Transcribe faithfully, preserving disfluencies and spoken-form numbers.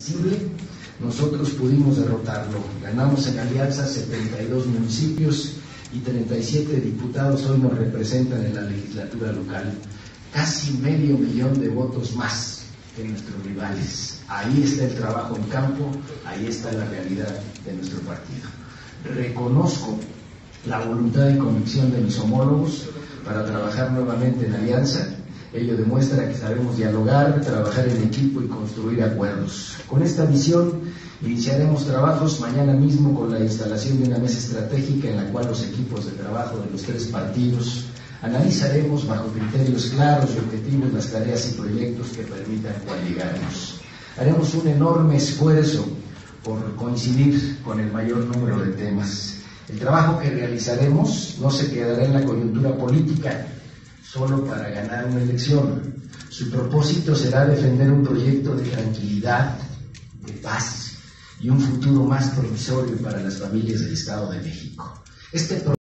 accesible, nosotros pudimos derrotarlo. Ganamos en alianza setenta y dos municipios y treinta y siete diputados hoy nos representan en la legislatura local. Casi medio millón de votos más que nuestros rivales. Ahí está el trabajo en campo, ahí está la realidad de nuestro partido. Reconozco la voluntad y convicción de mis homólogos para trabajar nuevamente en alianza. Ello demuestra que sabemos dialogar, trabajar en equipo y construir acuerdos. Con esta visión iniciaremos trabajos mañana mismo con la instalación de una mesa estratégica en la cual los equipos de trabajo de los tres partidos analizaremos bajo criterios claros y objetivos las tareas y proyectos que permitan coaligarnos. Haremos un enorme esfuerzo por coincidir con el mayor número de temas. El trabajo que realizaremos no se quedará en la coyuntura política solo para ganar una elección. Su propósito será defender un proyecto de tranquilidad, de paz y un futuro más promisorio para las familias del Estado de México. Este